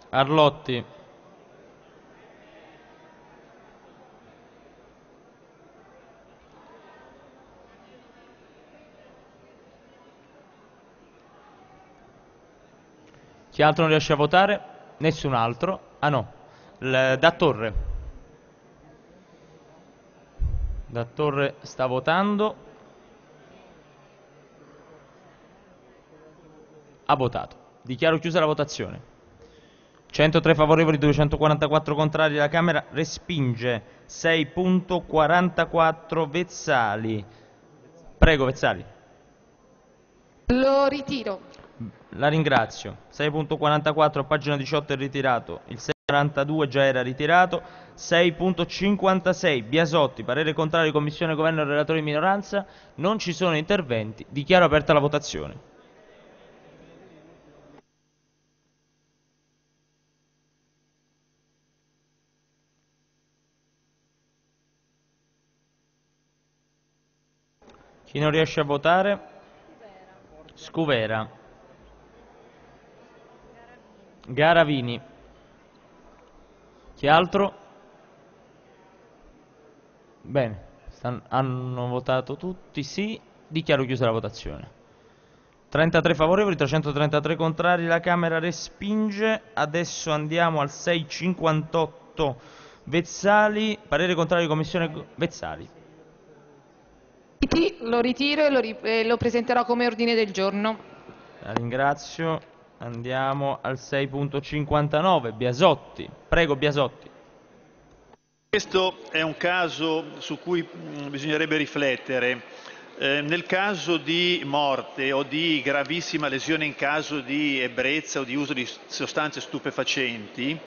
Arlotti. Chi altro non riesce a votare? Nessun altro. Ah no, Da Torre. Da Torre sta votando. Ha votato. Dichiaro chiusa la votazione. 103 favorevoli, 244 contrari. La Camera respinge. 6.44 Vezzali. Prego, Vezzali. Lo ritiro. La ringrazio. 6.44 pagina 18 è ritirato. Il 6.42 già era ritirato. 6.56 Biasotti, parere contrario, Commissione Governo e relatore di minoranza. Non ci sono interventi. Dichiaro aperta la votazione. Chi non riesce a votare? Scuvera. Garavini. Chi altro? Bene, hanno votato tutti sì. Dichiaro chiusa la votazione. 33 favorevoli, 333 contrari. La Camera respinge. Adesso andiamo al 658 Vezzali. Parere contrario di Commissione Vezzali. Lo ritiro e lo presenterò come ordine del giorno. La ringrazio. Andiamo al 6.59 Biasotti. Prego, Biasotti. Questo è un caso su cui bisognerebbe riflettere. Nel caso di morte o di gravissima lesione in caso di ebbrezza o di uso di sostanze stupefacenti,